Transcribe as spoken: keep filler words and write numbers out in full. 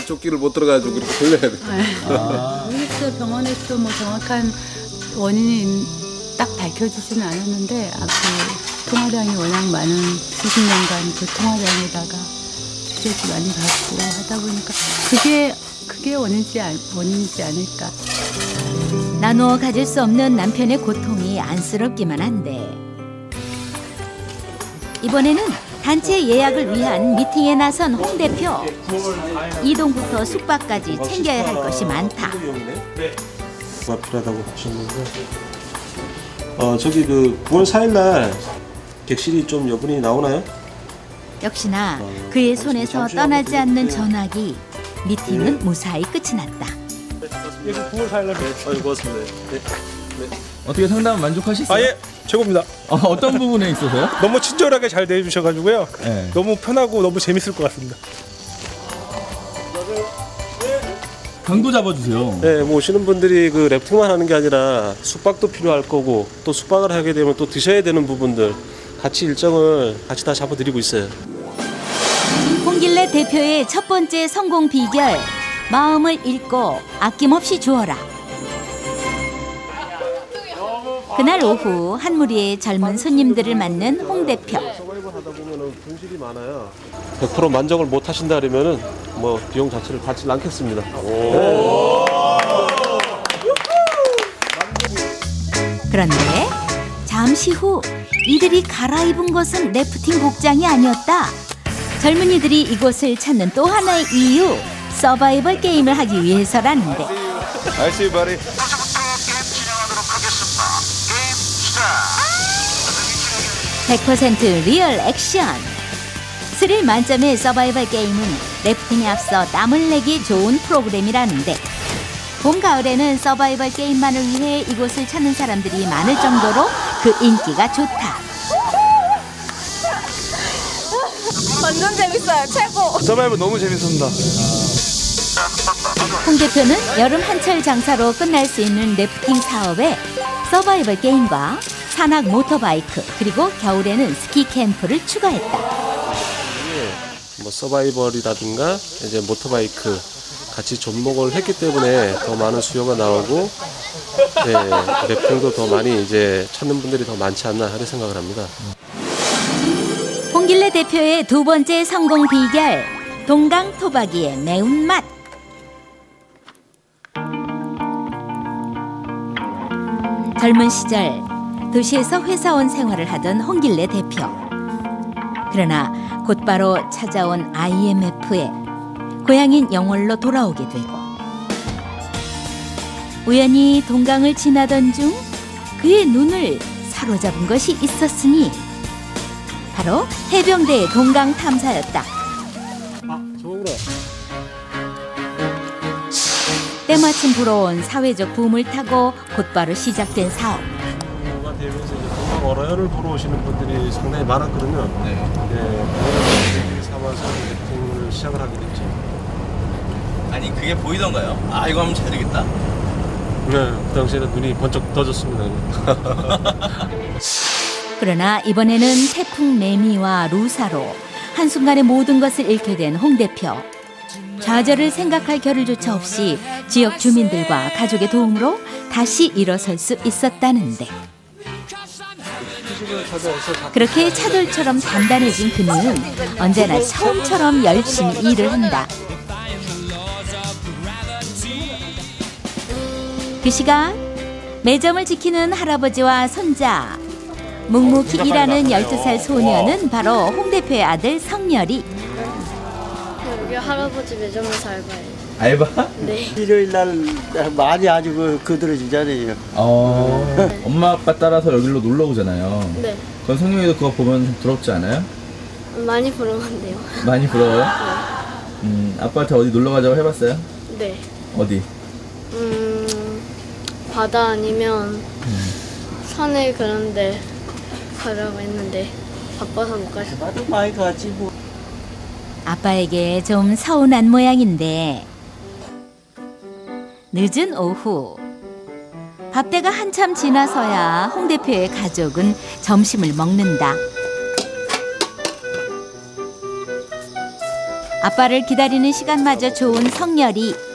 이쪽 길을 못 들어가지고 그렇게 돌려야 돼. 아. 모르겠어요. 병원에서 뭐 정확한 원인이 딱 밝혀지지는 않았는데 아, 그 통화량이 워낙 많은 수십 년간 그 통화량에다가 스트레스 많이 받고 하다 보니까 그게 그게 원인이지, 원인이지 않을까. 나누어 가질 수 없는 남편의 고통이 안쓰럽기만 한데 이번에는 단체 예약을 위한 미팅에 나선 홍 대표. 이동부터 숙박까지 챙겨야 할 것이 많다. 뭐가 필요하다고 하셨는데 어 저기 그 구월 사일 날 객실이 좀 여분이 나오나요? 역시나 그의 손에서 떠나지 않는 전화기. 미팅은 무사히 끝이 났다. 여기 구월 사일 날 뵙겠습니다. 고맙습니다. 네. 네. 어떻게 상담 만족하셨어요? 아 예, 최고입니다. 어, 어떤 부분에 있어서요? 너무 친절하게 잘 대해주셔가지고요. 네. 너무 편하고 너무 재밌을 것 같습니다. 강도 잡아주세요. 네, 뭐 오시는 분들이 그 랩팅만 하는 게 아니라 숙박도 필요할 거고 또 숙박을 하게 되면 또 드셔야 되는 부분들 같이 일정을 같이 다 잡아드리고 있어요. 홍길래 대표의 첫 번째 성공 비결. 마음을 읽고 아낌없이 주어라. 그날 오후 한 무리의 젊은 손님들을 맞는 홍 대표. 서바이벌 하다 보면은 분실이 많아요. 백 퍼센트 만족을 못 하신다 그러면은 뭐 비용 자체를 받지 않겠습니다. 네. 그런데 잠시 후 이들이 갈아입은 것은 래프팅 복장이 아니었다. 젊은이들이 이곳을 찾는 또 하나의 이유. 서바이벌 게임을 하기 위해서라는데. I see you, buddy. 백 퍼센트 리얼 액션. 스릴 만점의 서바이벌 게임은 래프팅에 앞서 땀을 내기 좋은 프로그램이라는데 봄, 가을에는 서바이벌 게임만을 위해 이곳을 찾는 사람들이 많을 정도로 그 인기가 좋다. 완전 재밌어요. 최고. 서바이벌 너무 재밌습니다. 홍 대표는 여름 한철 장사로 끝날 수 있는 래프팅 사업에 서바이벌 게임과 산악 모터바이크 그리고 겨울에는 스키 캠프를 추가했다. 뭐 서바이벌이라든가 이제 모터바이크 같이 접목을 했기 때문에 더 많은 수요가 나오고 네, 래프팅도 더 많이 이제 찾는 분들이 더 많지 않나 하는 생각을 합니다. 홍길래 대표의 두 번째 성공 비결. 동강 토박이의 매운맛. 젊은 시절 도시에서 회사원 생활을 하던 홍길래 대표. 그러나 곧바로 찾아온 아이엠에프에 고향인 영월로 돌아오게 되고 우연히 동강을 지나던 중 그의 눈을 사로잡은 것이 있었으니 바로 해병대의 동강 탐사였다. 아, 저거구나. 때마침 불어온 사회적 붐을 타고 곧바로 시작된 사업. 가 되면서 이제 동강 어라연을 보러 오시는 분들이 상당히 많았거든요. 네. 네, 그걸 삼아서 래프팅을 시작을 하게 됐죠. 아니 그게 보이던가요? 아 이거 하면 잘 되겠다. 네, 그 당시에는 눈이 번쩍 떠졌습니다. 그러나 이번에는 태풍 매미와 루사로 한순간에 모든 것을 잃게 된 홍 대표. 좌절을 생각할 겨를조차 없이 지역 주민들과 가족의 도움으로 다시 일어설 수 있었다는데 그렇게 차돌처럼 단단해진 그는 언제나 처음처럼 열심히 일을 한다. 그 시간 매점을 지키는 할아버지와 손자 묵묵히 일하는 열두 살 소녀는 바로 홍 대표의 아들 성열이. 여기 할아버지 매점에서 알바해요. 알바? 네. 일요일 날 많이 아주 그, 그들을 주잖아요. 어. 네. 엄마 아빠 따라서 여기로 놀러 오잖아요. 네. 그럼 성룡이도 그거 보면 좀 부럽지 않아요? 많이 부러운데요. 많이 부러워요? 음, 아빠한테 어디 놀러 가자고 해봤어요? 네. 어디? 음, 바다 아니면 음. 산에 그런데 가려고 했는데 바빠서 못 가서. 나도 많이 가지 뭐. 아빠에게 좀 서운한 모양인데 늦은 오후 밥때가 한참 지나서야 홍 대표의 가족은 점심을 먹는다. 아빠를 기다리는 시간마저 좋은 성열이